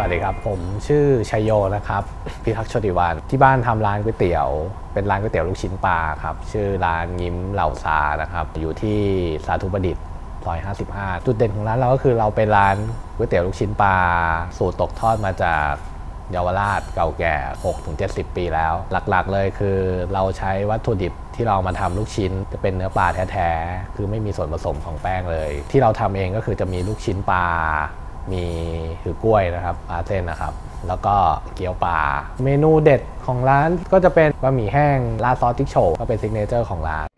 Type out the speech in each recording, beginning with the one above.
วัสดีครับผมชื่อชัยโยนะครับพิทักษ์โชติวานที่บ้านทำร้านก๋วยเตี๋ยวเป็นร้านก๋วยเตี๋ยวลูกชิ้นปลาครับชื่อร้านยิ้มเหล่าซานะครับอยู่ที่สาธุประดิษฐ์ซอย55จุดเด่นของร้านเราก็คือเราเป็นร้านก๋วยเตี๋ยวลูกชิ้นปลาสูตรตกทอดมาจากเยาวราชเก่าแก่ 6-70 ปีแล้วหลักๆเลยคือเราใช้วัตถุดิบที่เรามาทำลูกชิ้นจะเป็นเนื้อปลาแท้ๆคือไม่มีส่วนผสมของแป้งเลยที่เราทำเองก็คือจะมีลูกชิ้นปลามีคือกล้วยนะครับปลาเส้นนะครับแล้วก็เกี๊ยวปลาเมนูเด็ดของร้านก็จะเป็นบะหมี่แห้งราดซอสติ๊กโชว์ก็เป็นซิกเนเจอร์ของร้าน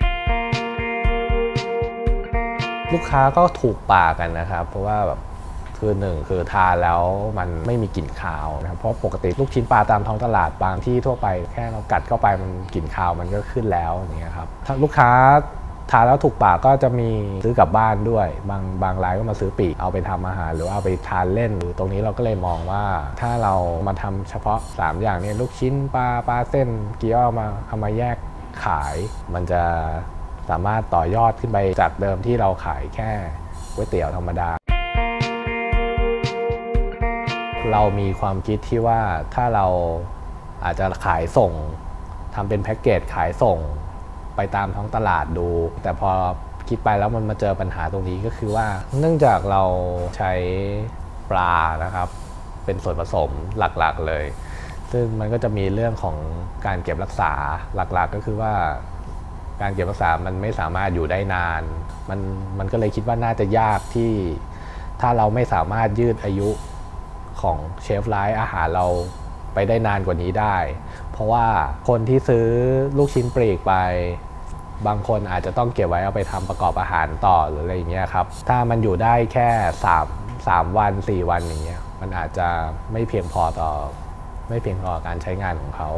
ลูกค้าก็ถูกปากกันนะครับเพราะว่าแบบคือหนึ่งคือทานแล้วมันไม่มีกลิ่นคาวนะครับเพราะปกติลูกชิ้นปลาตามท้องตลาดบางที่ทั่วไปแค่เรากัดเข้าไปมันกลิ่นคาวมันก็ขึ้นแล้วอย่างเงี้ยครับถ้าลูกค้าทานแล้วถูกปากก็จะมีซื้อกลับบ้านด้วยบางรายก็มาซื้อปีกเอาไปทำอาหารหรือเอาไปทานเล่นหรือตรงนี้เราก็เลยมองว่าถ้าเรามาทำเฉพาะ3อย่างนี้ลูกชิ้นปลาเส้นเกี๊ยวเอามาแยกขายมันจะสามารถต่อยอดขึ้นไปจากเดิมที่เราขายแค่ก๋วยเตี๋ยวธรรมดาเรามีความคิดที่ว่าถ้าเราอาจจะขายส่งทำเป็นแพ็กเกจขายส่งไปตามท้องตลาดดูแต่พอคิดไปแล้วมันมาเจอปัญหาตรงนี้ก็คือว่าเนื่องจากเราใช้ปลานะครับเป็นส่วนผสมหลักๆเลยซึ่งมันก็จะมีเรื่องของการเก็บรักษาหลักๆก็คือว่าการเก็บรักษามันไม่สามารถอยู่ได้นานมันก็เลยคิดว่าน่าจะยากที่ถ้าเราไม่สามารถยืดอายุของเชฟไลฟ์อาหารเราไปได้นานกว่านี้ได้เพราะว่าคนที่ซื้อลูกชิ้นปลีกไปบางคนอาจจะต้องเก็บไว้เอาไปทำประกอบอาหารต่อหรืออะไรอย่างเงี้ยครับถ้ามันอยู่ได้แค่3วัน4วันอย่างเงี้ยมันอาจจะไม่เพียงพอการใช้งานของเขา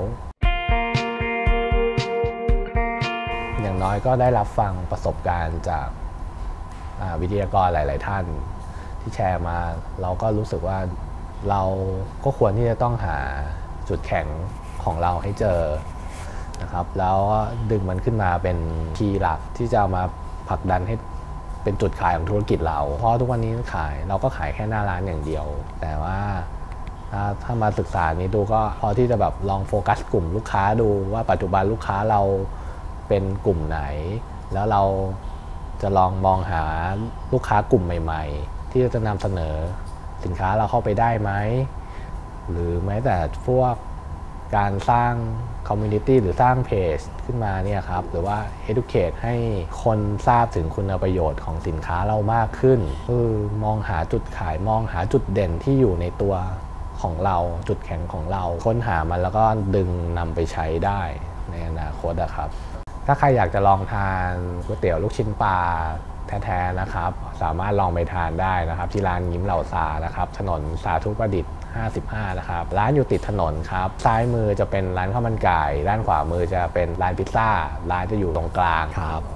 อย่างน้อยก็ได้รับฟังประสบการณ์จากวิทยากรหลายๆท่านที่แชร์มาเราก็รู้สึกว่าเราก็ควรที่จะต้องหาจุดแข็งของเราให้เจอนะครับแล้วดึงมันขึ้นมาเป็นคีย์หลักที่จะมาผลักดันให้เป็นจุดขายของธุรกิจเราเพราะทุกวันนี้เราก็ขายแค่หน้าร้านอย่างเดียวแต่ว่าถ้ามาศึกษานี้ดูก็พอที่จะแบบลองโฟกัสกลุ่มลูกค้าดูว่าปัจจุบันลูกค้าเราเป็นกลุ่มไหนแล้วเราจะลองมองหาลูกค้ากลุ่มใหม่ๆที่จะนำเสนอสินค้าเราเข้าไปได้ไหมหรือแม้แต่พวกการสร้างคอมมูนิตี้หรือสร้างเพจขึ้นมาเนี่ยครับหรือว่า educate ให้คนทราบถึงคุณประโยชน์ของสินค้าเรามากขึ้นคือมองหาจุดขายมองหาจุดเด่นที่อยู่ในตัวของเราจุดแข็งของเราค้นหามันแล้วก็ดึงนำไปใช้ได้ในอนาคตครับถ้าใครอยากจะลองทานก๋วยเตี๋ยวลูกชิ้นปลาแท้ๆนะครับสามารถลองไปทานได้นะครับที่ร้านยิ้มเหล่าซานะครับถนนสาธุประดิษฐ์55นะครับร้านอยู่ติดถนนครับซ้ายมือจะเป็นร้านข้าวมันไก่ด้านขวามือจะเป็นร้านพิซซ่าร้านจะอยู่ตรงกลางครับ